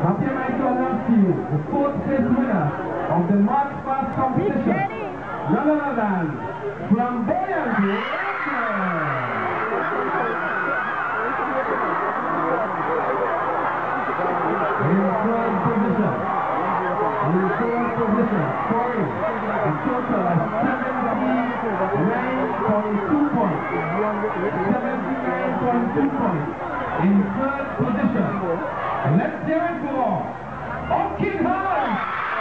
Happy to announce to you the fourth place winner of the March Fast competition, none other than Flamboyant in third position, scoring a total of 79.2 points. 79.2 points in third position. Let's hear it for Orchid House!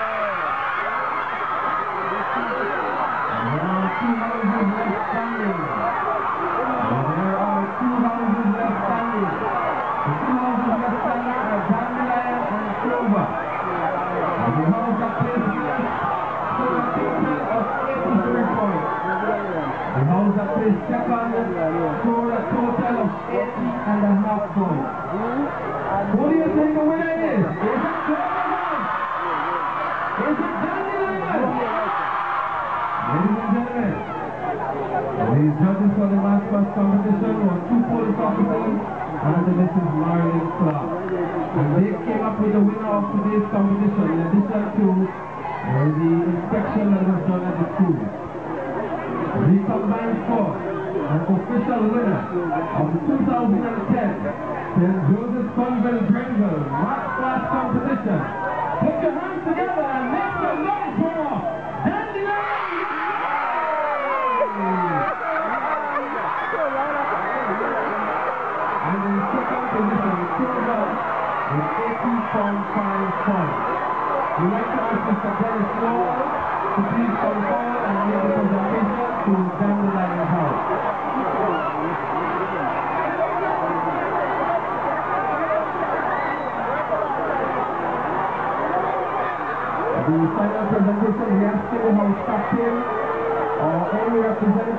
There are 2 houses left standing. There are 2 houses left standing. The 2 houses left standing are Dandelion and Clover. The house that plays first scored a total of 83 points. The house that plays second scored a total of 80.5 points. Who do you think the winner is? Is it Clover House? Is it Dandelion? Ladies and gentlemen, the judges for the March Fast competition were 2 police officers and Mrs. Marilyn Clark. And they came up with the winner of today's competition in addition to the inspection that was done at the school. The combined score, an official winner of the 2010 St. Joseph Convent Grenville March Fast competition. Put your hands together and make some noise for Dandelion! And in second position, Clover with 80.5 points. We like to ask Mr. Dennis Wall to please come forward and make the presentation to Dandelion House. The final presentation, we ask you how captain or any representative